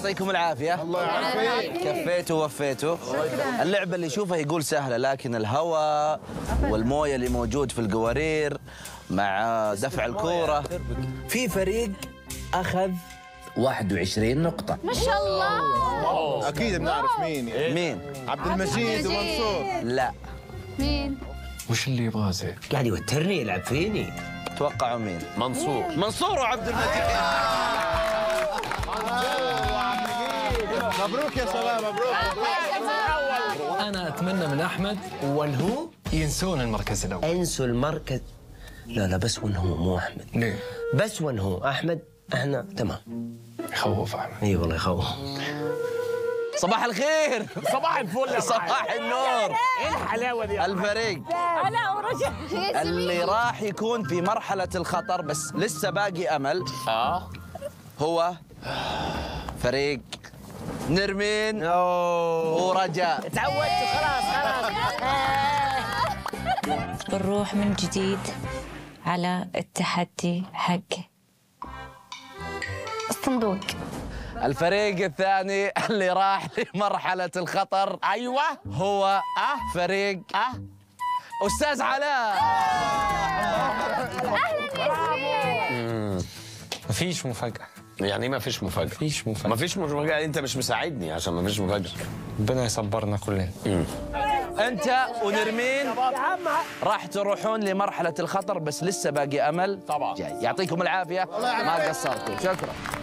يعطيكم العافية. الله يعافيك. كفيتوا ووفيتوا. اللعبة اللي يشوفها يقول سهلة، لكن الهواء والموية اللي موجود في القوارير مع دفع الكورة. في فريق أخذ 21 نقطة. ما شاء الله. اكيد بنعرف مين يعني. مين؟ عبد المجيد ومنصور. لا. مين؟ وش اللي يبغاه زين؟ قاعد يوترني يلعب فيني. توقعوا مين؟ منصور. منصور وعبد المجيد. مبروك يا شباب، مبروك. انا اتمنى من احمد ونهو ينسون المركز الاول. انسوا المركز. لا بس ونهو مو احمد. ليه؟ بس ونهو احمد احنا تمام. يخوف احمد. اي والله يخوف. صباح الخير. صباح الفل يا صباح النور. ايه الحلاوه دي؟ الفريق لا ورجع اللي راح يكون في مرحلة الخطر بس لسه باقي أمل هو فريق نرمين ورجاء. تعودت خلاص. بنروح من جديد على التحدي حق الصندوق. الفريق الثاني اللي راح لمرحلة الخطر ايوه هو فريق أستاذ علاء. مفيش مفاجأة. يعني ما فيش مفاجاه. ما فيش مفاجاه. انت مش مساعدني عشان ما فيش مفاجاه. ربنا يصبرنا كلنا. أنت ونرمين راح تروحون لمرحلة الخطر بس لسه باقي أمل. طبعا. جاي. يعطيكم العافية، ما قصرتوا. شكرا.